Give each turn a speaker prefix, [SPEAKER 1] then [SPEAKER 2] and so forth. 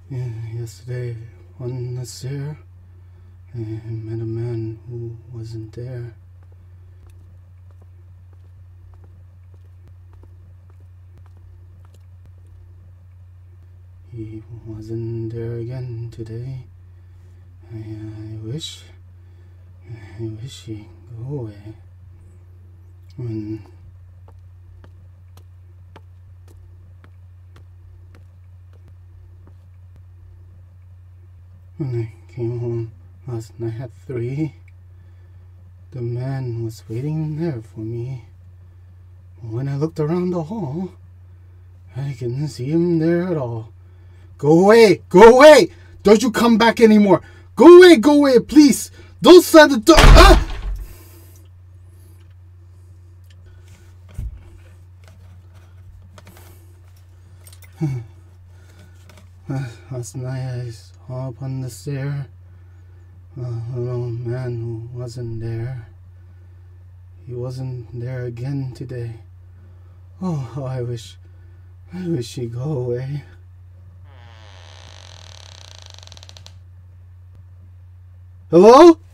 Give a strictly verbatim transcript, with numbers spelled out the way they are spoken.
[SPEAKER 1] Yeah, yesterday on the stair, I met a man who wasn't there. He wasn't there again today. I, I wish, I wish he'd go away. When When I came home last night at three, the man was waiting there for me. When I looked around the hall, I couldn't see him there at all. Go away! Go away! Don't you come back anymore! Go away! Go away! Please! Don't shut the door! Ah! Last night I saw up on the stair a little man who wasn't there. He wasn't there again today. Oh, how I wish, I wish he'd go away. Hello?